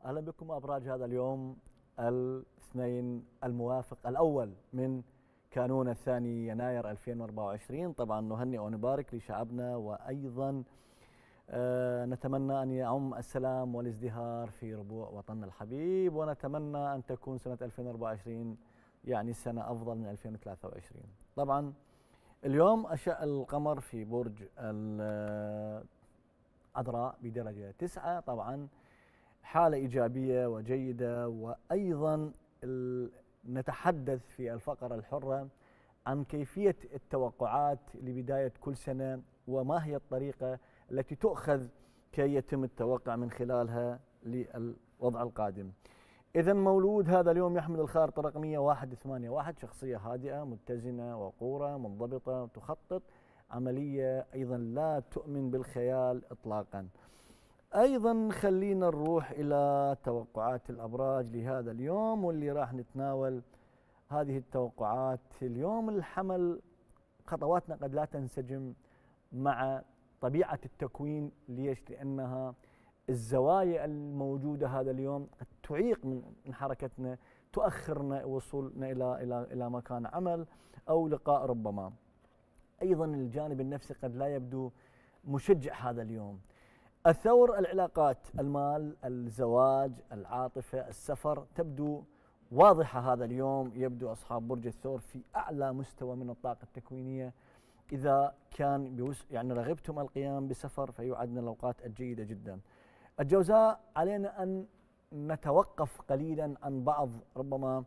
أهلا بكم أبراج هذا اليوم الاثنين الموافق الأول من كانون الثاني يناير 2024. طبعا نهنئ ونبارك لشعبنا، وأيضا نتمنى أن يعم السلام والازدهار في ربوع وطننا الحبيب، ونتمنى أن تكون سنة 2024 يعني سنة أفضل من 2023. طبعا اليوم أشع القمر في برج العذراء بدرجة 9، طبعا حالة إيجابية وجيدة. وأيضا نتحدث في الفقرة الحرة عن كيفية التوقعات لبداية كل سنة، وما هي الطريقة التي تؤخذ كي يتم التوقع من خلالها للوضع القادم. إذا مولود هذا اليوم يحمل الخارطة الرقمية 181، شخصية هادئة متزنة وقورة منضبطة، تخطط عملية، أيضا لا تؤمن بالخيال إطلاقا. أيضا خلينا نروح إلى توقعات الأبراج لهذا اليوم، واللي راح نتناول هذه التوقعات. اليوم الحمل خطواتنا قد لا تنسجم مع طبيعة التكوين. ليش؟ لأنها الزوايا الموجودة هذا اليوم قد تعيق من حركتنا، تؤخرنا وصولنا إلى مكان عمل أو لقاء ربما. أيضا الجانب النفسي قد لا يبدو مشجع هذا اليوم. الثور، العلاقات، المال، الزواج، العاطفة، السفر تبدو واضحة هذا اليوم. يبدو أصحاب برج الثور في أعلى مستوى من الطاقة التكوينية. إذا كان يعني رغبتم القيام بسفر فيعد من الأوقات الجيدة جدا. الجوزاء، علينا أن نتوقف قليلا عن بعض ربما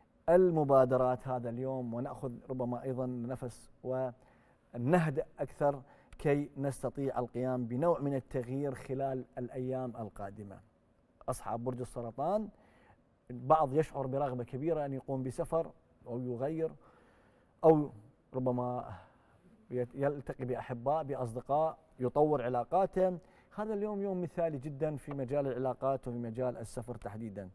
المبادرات هذا اليوم، ونأخذ ربما أيضا نفس ونهدأ أكثر كي نستطيع القيام بنوع من التغيير خلال الأيام القادمة. أصحاب برج السرطان، البعض يشعر برغبة كبيرة أن يقوم بسفر أو يغير، أو ربما يلتقي بأحباء بأصدقاء، يطور علاقاته. هذا اليوم يوم مثالي جدا في مجال العلاقات وفي مجال السفر تحديدا.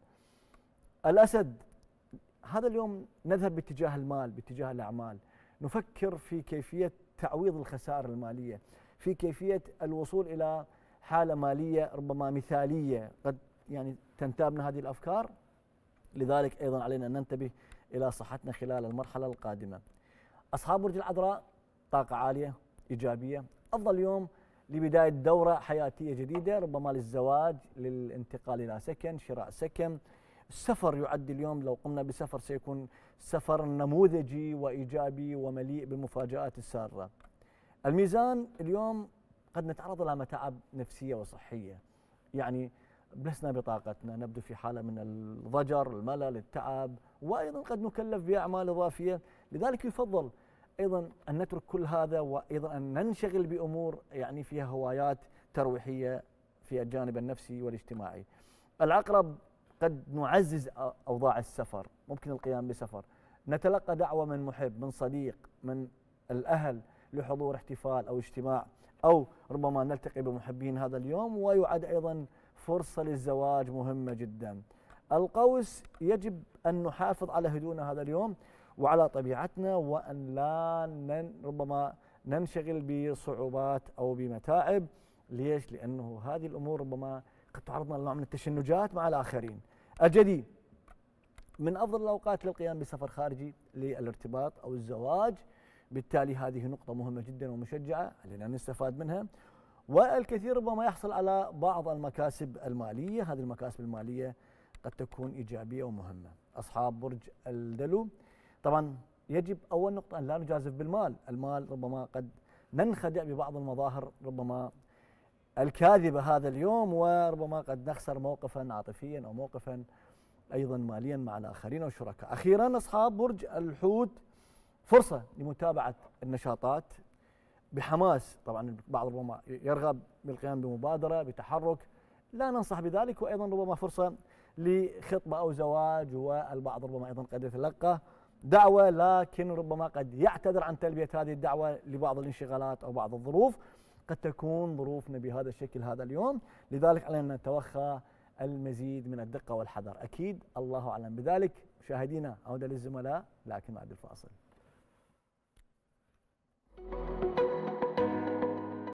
الأسد، هذا اليوم نذهب باتجاه المال، باتجاه الأعمال، نفكر في كيفية تعويض الخسائر المالية، في كيفية الوصول إلى حالة مالية ربما مثالية. قد يعني تنتابنا هذه الأفكار، لذلك أيضا علينا أن ننتبه إلى صحتنا خلال المرحلة القادمة. أصحاب برج العذراء، طاقة عالية إيجابية، أفضل يوم لبداية دورة حياتية جديدة، ربما للزواج، للانتقال إلى سكن، شراء سكن. السفر يعد اليوم، لو قمنا بسفر سيكون سفر نموذجي وإيجابي ومليء بالمفاجآت السارة. الميزان، اليوم قد نتعرض إلى متاعب نفسية وصحية، يعني لسنا بطاقتنا، نبدو في حالة من الضجر، الملل، التعب، وأيضا قد نكلف بأعمال إضافية. لذلك يفضل أيضا أن نترك كل هذا، وأيضا أن ننشغل بأمور يعني فيها هوايات ترويحية في الجانب النفسي والاجتماعي. العقرب، قد نعزز أوضاع السفر، ممكن القيام بسفر، نتلقى دعوة من محب، من صديق، من الأهل لحضور احتفال أو اجتماع، أو ربما نلتقي بمحبين هذا اليوم، ويعد أيضا فرصة للزواج مهمة جدا. القوس، يجب أن نحافظ على هدوءنا هذا اليوم وعلى طبيعتنا، وأن لا ربما ننشغل بصعوبات أو بمتاعب. ليش؟ لأنه هذه الأمور ربما قد تعرضنا لنوع من التشنجات مع الآخرين. الجدي، من أفضل الأوقات للقيام بسفر خارجي للارتباط أو الزواج، بالتالي هذه نقطة مهمة جدا ومشجعة، علينا أن نستفاد منها. والكثير ربما يحصل على بعض المكاسب المالية، هذه المكاسب المالية قد تكون إيجابية ومهمة. أصحاب برج الدلو، طبعا يجب أول نقطة أن لا نجازف بالمال. المال ربما قد ننخدع ببعض المظاهر ربما الكاذبة هذا اليوم، وربما قد نخسر موقفا عاطفيا أو موقفا أيضا ماليا مع الآخرين والشركاء. أخيرا أصحاب برج الحوت، فرصة لمتابعة النشاطات بحماس. طبعا البعض ربما يرغب بالقيام بمبادرة بتحرك، لا ننصح بذلك، وأيضا ربما فرصة لخطبة أو زواج، والبعض ربما أيضا قد يتلقى دعوة، لكن ربما قد يعتذر عن تلبية هذه الدعوة لبعض الانشغالات أو بعض الظروف. قد تكون ظروفنا بهذا الشكل هذا اليوم، لذلك علينا أن نتوخى المزيد من الدقة والحذر. أكيد الله أعلم بذلك. مشاهدينا، عودة للزملاء لكن بعد الفاصل.